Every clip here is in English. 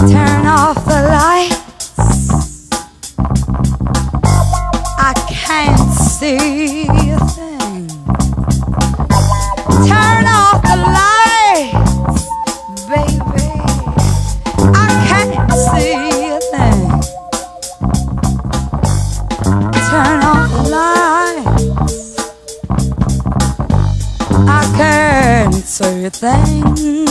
Turn off the lights, I can't see a thing. Turn off the lights, baby, I can't see a thing. Turn off the lights, I can't see a thing.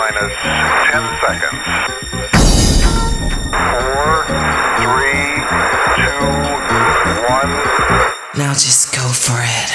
minus 10 seconds. 4, 3, 2, 1. Now just go for it.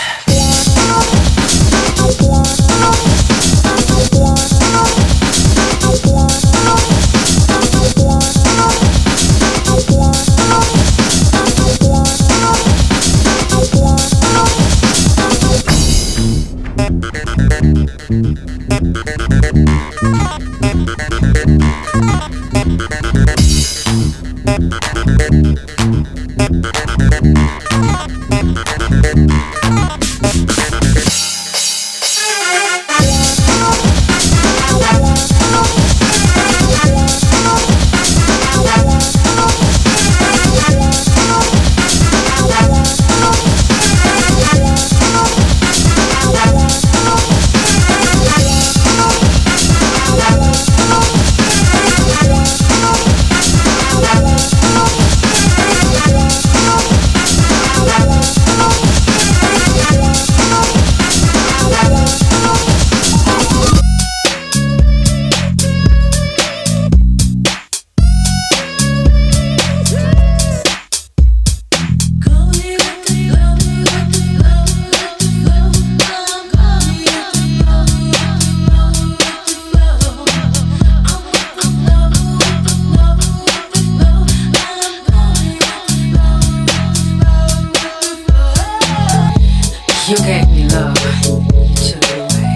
You gave me love, you took it away.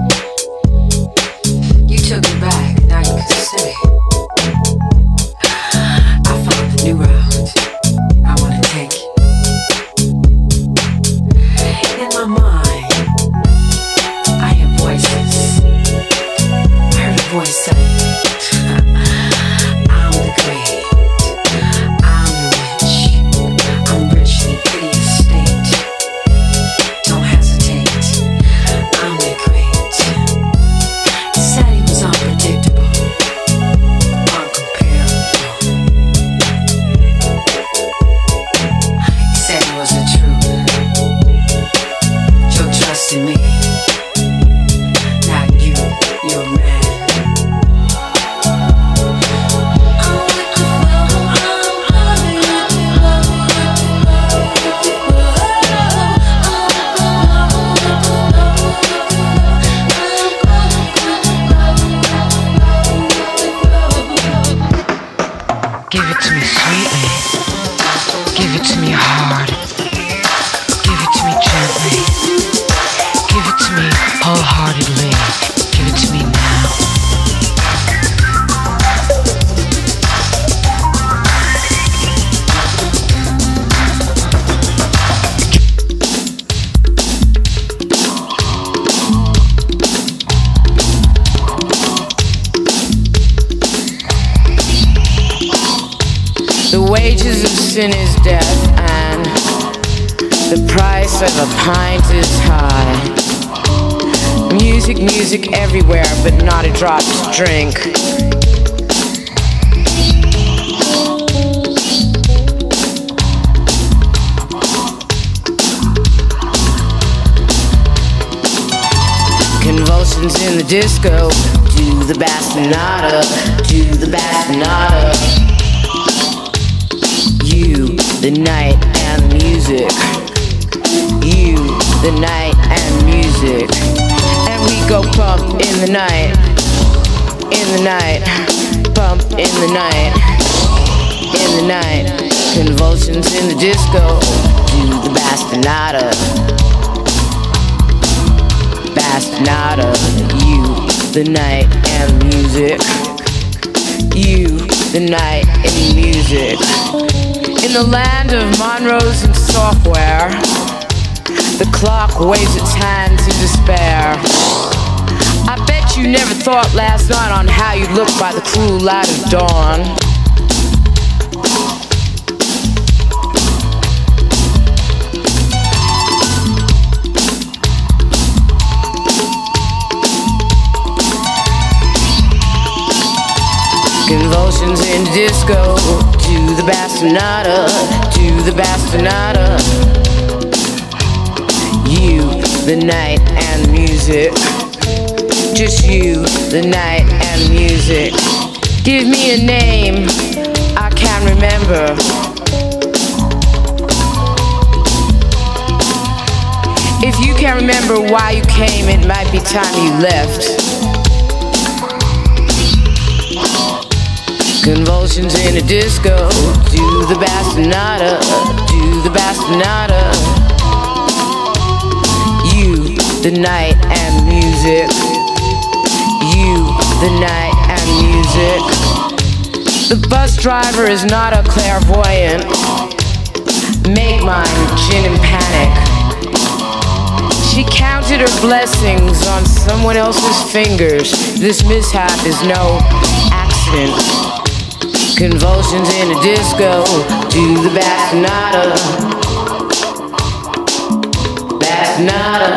You took it back, now you can say I found a new route, I wanna take it. In my mind, I hear voices. I heard a voice say I'm the great, I'm the rich, I'm rich in pretty estate. Don't hesitate, I'm the great. He said he was unpredictable, uncomparable. He said he was the truth. Your trust in me, not you, your man. Give it to me sweetly. Give it to me hard. Give it to me gently. Give it to me wholeheartedly. Give it to me now. The wages of sin is death, and the price of a pint is high. Music, music everywhere, but not a drop to drink. Convulsions in the disco, do the bastonada, do the bastonada. You, the night and the music. You, the night and music. And we go pump in the night. In the night. Pump in the night. In the night. Convulsions in the disco. Do the bastonada. Bastonada. You, the night and the music. You, the night and the music. In the land of Monroes and software, the clock waves its hands in despair. I bet you never thought last night on how you'd look by the cruel light of dawn. Convulsions in disco, to the bastonada, to the bastonada. You, the night and the music. Just you, the night and music. Give me a name I can't remember. If you can't remember why you came, it might be time you left. Convulsions in a disco. Do the bastonada, do the bastonada. You, the night and music. You, the night and music. The bus driver is not a clairvoyant. Make mine gin and panic. She counted her blessings on someone else's fingers. This mishap is no accident. Convulsions in a disco. Do the bastonada. Bastonada.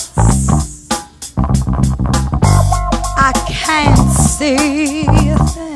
see a thing.